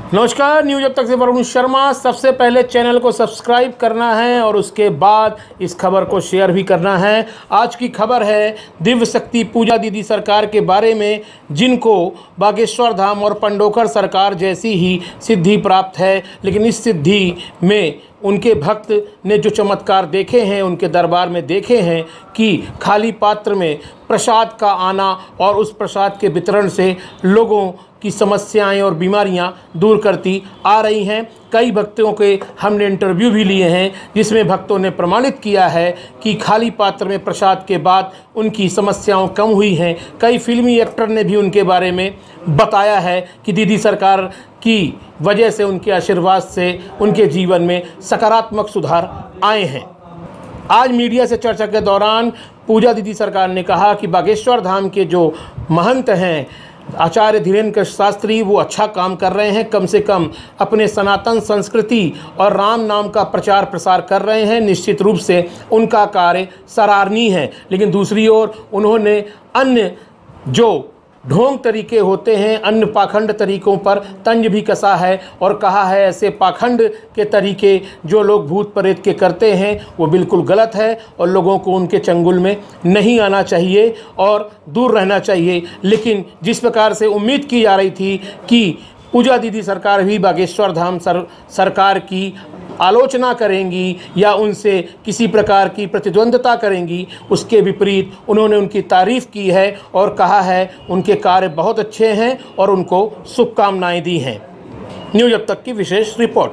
नमस्कार, न्यूज अब तक से वरुण शर्मा। सबसे पहले चैनल को सब्सक्राइब करना है और उसके बाद इस खबर को शेयर भी करना है। आज की खबर है दिव्य शक्ति पूजा दीदी सरकार के बारे में, जिनको बागेश्वर धाम और पंडोखर सरकार जैसी ही सिद्धि प्राप्त है। लेकिन इस सिद्धि में उनके भक्त ने जो चमत्कार देखे हैं, उनके दरबार में देखे हैं कि खाली पात्र में प्रसाद का आना और उस प्रसाद के वितरण से लोगों की समस्याएं और बीमारियां दूर करती आ रही हैं। कई भक्तों के हमने इंटरव्यू भी लिए हैं, जिसमें भक्तों ने प्रमाणित किया है कि खाली पात्र में प्रसाद के बाद उनकी समस्याएं कम हुई हैं। कई फिल्मी एक्टर ने भी उनके बारे में बताया है कि दीदी सरकार की वजह से, उनके आशीर्वाद से उनके जीवन में सकारात्मक सुधार आए हैं। आज मीडिया से चर्चा के दौरान पूजा दीदी सरकार ने कहा कि बागेश्वर धाम के जो महंत हैं आचार्य धीरेन्द्र शास्त्री, वो अच्छा काम कर रहे हैं। कम से कम अपने सनातन संस्कृति और राम नाम का प्रचार प्रसार कर रहे हैं। निश्चित रूप से उनका कार्य सराहनीय है। लेकिन दूसरी ओर उन्होंने अन्य जो ढोंग तरीके होते हैं, अन्य पाखंड तरीकों पर तंज भी कसा है और कहा है ऐसे पाखंड के तरीके जो लोग भूत प्रेत के करते हैं वो बिल्कुल गलत है और लोगों को उनके चंगुल में नहीं आना चाहिए और दूर रहना चाहिए। लेकिन जिस प्रकार से उम्मीद की जा रही थी कि पूजा दीदी सरकार भी बागेश्वर धाम सरकार की आलोचना करेंगी या उनसे किसी प्रकार की प्रतिद्वंद्विता करेंगी, उसके विपरीत उन्होंने उनकी तारीफ़ की है और कहा है उनके कार्य बहुत अच्छे हैं और उनको शुभकामनाएं दी हैं। न्यूज अब तक की विशेष रिपोर्ट।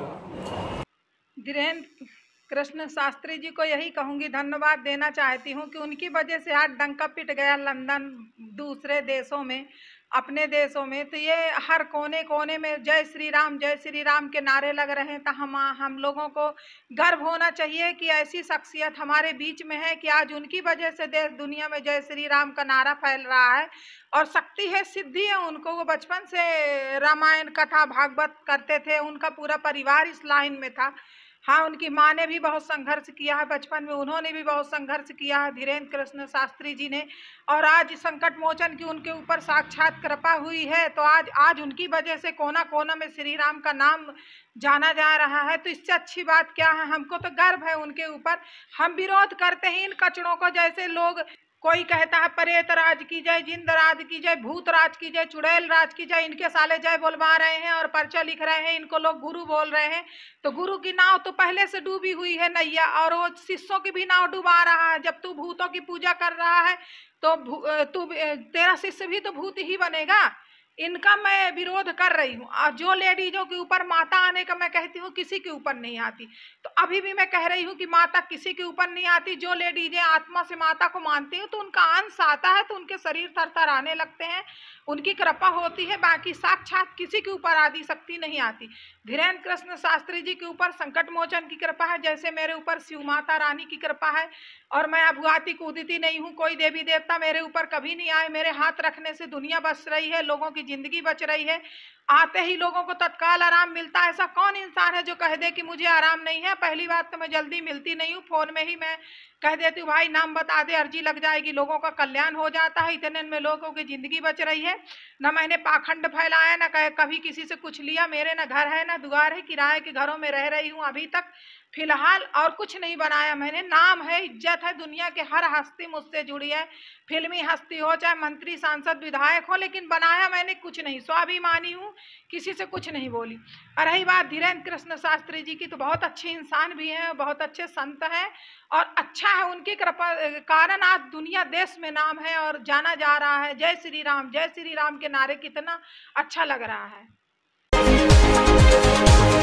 धीरेन्द्र कृष्ण शास्त्री जी को यही कहूँगी, धन्यवाद देना चाहती हूँ कि उनकी वजह से आज डंका पिट गया लंदन, दूसरे देशों में, अपने देशों में। तो ये हर कोने कोने में जय श्री राम के नारे लग रहे हैं। तो हम लोगों को गर्व होना चाहिए कि ऐसी शख्सियत हमारे बीच में है कि आज उनकी वजह से देश दुनिया में जय श्री राम का नारा फैल रहा है। और शक्ति है, सिद्धि है उनको। वो बचपन से रामायण कथा भागवत करते थे, उनका पूरा परिवार इस लाइन में था। हाँ, उनकी माँ ने भी बहुत संघर्ष किया है, बचपन में उन्होंने भी बहुत संघर्ष किया है, धीरेन्द्र कृष्ण शास्त्री जी ने। और आज संकट मोचन की उनके ऊपर साक्षात कृपा हुई है। तो आज उनकी वजह से कोना कोना में श्री राम का नाम जाना जा रहा है। तो इससे अच्छी बात क्या है? हमको तो गर्व है उनके ऊपर। हम विरोध करते हैं इन कचड़ों को। जैसे लोग, कोई कहता है प्रेत राज की जय, जिंद राज की जय, भूत राज की जय, चुड़ैल राज की जय, इनके साले जय बोलवा रहे हैं और पर्चा लिख रहे हैं, इनको लोग गुरु बोल रहे हैं। तो गुरु की नाव तो पहले से डूबी हुई है नैया, और वो शिष्यों की भी नाव डुबा रहा है। जब तू भूतों की पूजा कर रहा है तो तेरा शिष्य भी तो भूत ही बनेगा। इनका मैं विरोध कर रही हूँ। और जो लेडीजों के ऊपर माता आने का मैं कहती हूँ, किसी के ऊपर नहीं आती। तो अभी भी मैं कह रही हूँ कि माता किसी के ऊपर नहीं आती। जो लेडीजें आत्मा से माता को मानती हैं तो उनका अंश आता है तो उनके शरीर थरथराने लगते हैं, उनकी कृपा होती है। बाकी साक्षात किसी के ऊपर आदि शक्ति नहीं आती। धीरेन्द्र कृष्ण शास्त्री जी के ऊपर संकट मोचन की कृपा है, जैसे मेरे ऊपर शिव माता रानी की कृपा है। और मैं अभुआती कूदती नहीं हूँ, कोई देवी देवता मेरे ऊपर कभी नहीं आए। मेरे हाथ रखने से दुनिया बच रही है, लोगों की जिंदगी बच रही है। आते ही लोगों को तत्काल आराम मिलता है। ऐसा कौन इंसान है जो कह दे कि मुझे आराम नहीं है? पहली बात तो मैं जल्दी मिलती नहीं हूँ, फोन में ही मैं कह देती हूँ भाई नाम बता दे, अर्जी लग जाएगी, लोगों का कल्याण हो जाता है। इतने में लोगों की जिंदगी बच रही है। न मैंने पाखंड फैलाया, न कभी किसी से कुछ लिया। मेरे न घर है न द्वार है, किराए के घरों में रह रही हूँ अभी तक फिलहाल, और कुछ नहीं बनाया मैंने। नाम है, इज्जत है, दुनिया के हर हस्ती मुझसे जुड़ी है, फिल्मी हस्ती हो चाहे मंत्री सांसद विधायक हो, लेकिन बनाया मैंने कुछ नहीं। स्वाभिमानी हूँ, किसी से कुछ नहीं बोली। और रही बात धीरेन्द्र कृष्ण शास्त्री जी की, तो बहुत अच्छे इंसान भी हैं, बहुत अच्छे संत हैं और अच्छा है। उनकी कृपा कारण आज दुनिया देश में नाम है और जाना जा रहा है। जय श्री राम के नारे कितना अच्छा लग रहा है।